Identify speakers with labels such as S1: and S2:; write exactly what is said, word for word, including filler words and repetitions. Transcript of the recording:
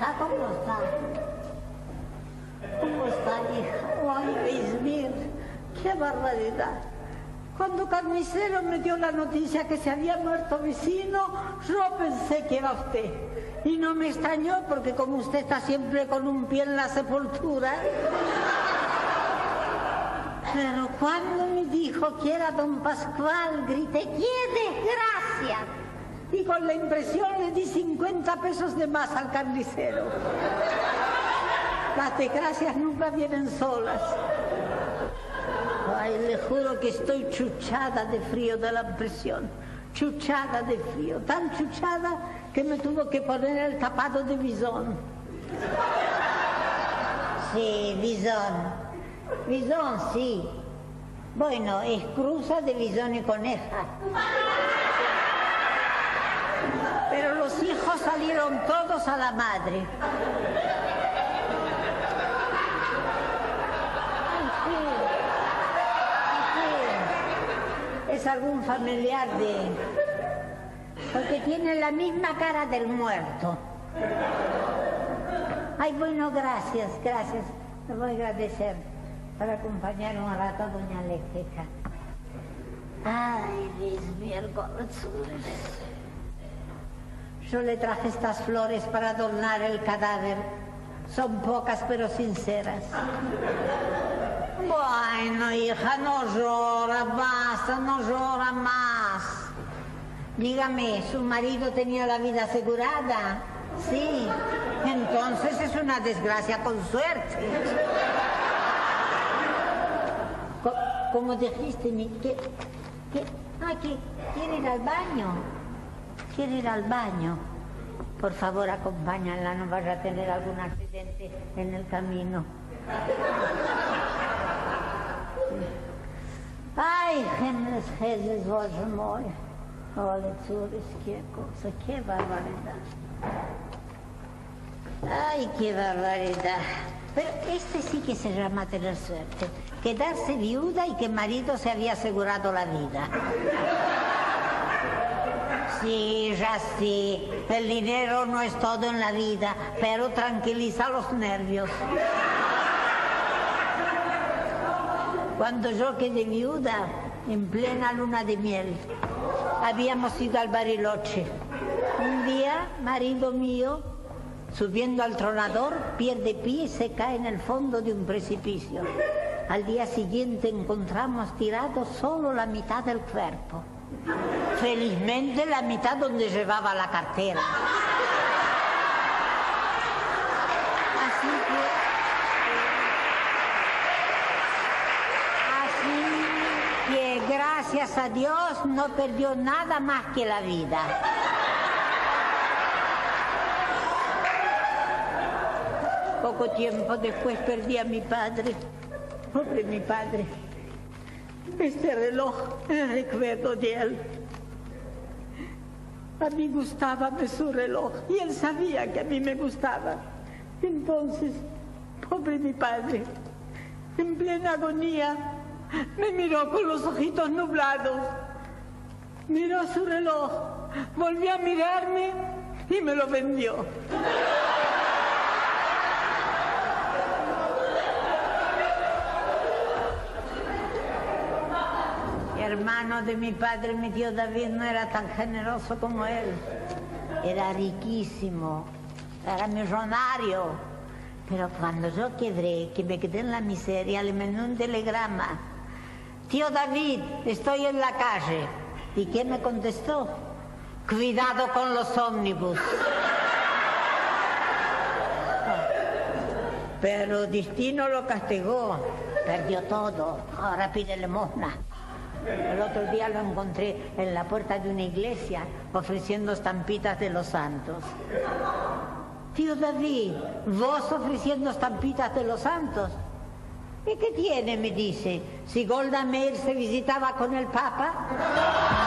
S1: hija, ¿cómo está? ¿Cómo está, hija? Ay, Ismir, qué barbaridad. Cuando Carnicero me dio la noticia que se había muerto vecino, yo pensé que era usted. Y no me extrañó porque como usted está siempre con un pie en la sepultura. Pero cuando me dijo que era don Pascual, grité, ¡qué desgracia! Y con la impresión le di cincuenta pesos de más al carnicero. Las desgracias nunca vienen solas. Ay, le juro que estoy chuchada de frío de la presión. Chuchada de frío. Tan chuchada que me tuvo que poner el tapado de bisón. Sí, bisón. Bisón, sí. Bueno, es cruza de bisón y coneja. Pero los hijos salieron todos a la madre. Es algún familiar de... porque tiene la misma cara del muerto. Ay, bueno, gracias, gracias. Le voy a agradecer por acompañar un rato a doña Alejeja. Ay, mis miércoles. Yo le traje estas flores para adornar el cadáver. Son pocas pero sinceras. Bueno, hija, no llora, basta, no llora más. Dígame, ¿su marido tenía la vida asegurada? Sí, entonces es una desgracia con suerte. Como dijiste, mi, ¿qué, qué, ah, ¿qué, ¿quiere ir al baño? ¿Quiere ir al baño? Por favor, acompáñala, no vaya a tener algún accidente en el camino. Ay, Genes, Jesús, Boże mój. Ole, córes, qué cosa, qué barbaridad. Ay, qué barbaridad. Pero este sí que se llama tener suerte. Quedarse viuda y que el marido se había asegurado la vida. Sí, ya sí. El dinero no es todo en la vida, pero tranquiliza los nervios. Cuando yo quedé viuda, en plena luna de miel, habíamos ido al Bariloche. Un día, marido mío, subiendo al tronador, pierde pie y se cae en el fondo de un precipicio. Al día siguiente encontramos tirado solo la mitad del cuerpo. Felizmente la mitad donde llevaba la cartera. Así que... Así que gracias a Dios no perdió nada más que la vida. Poco tiempo después perdí a mi padre. Pobre mi padre. Este reloj es el recuerdo de él. A mí gustábame su reloj y él sabía que a mí me gustaba. Entonces, pobre mi padre, en plena agonía, me miró con los ojitos nublados. Miró su reloj, volvió a mirarme y me lo vendió. El hermano de mi padre, mi tío David, no era tan generoso como él. Era riquísimo, era millonario. Pero cuando yo quebré, que me quedé en la miseria, le mandé un telegrama. Tío David, estoy en la calle. ¿Y qué me contestó? Cuidado con los ómnibus. Pero destino lo castigó. Perdió todo. Ahora pide limosna. El otro día lo encontré en la puerta de una iglesia ofreciendo estampitas de los santos. Tío David, ¿vos ofreciendo estampitas de los santos? ¿Y qué tiene? Me dice. Si Golda Meir se visitaba con el Papa.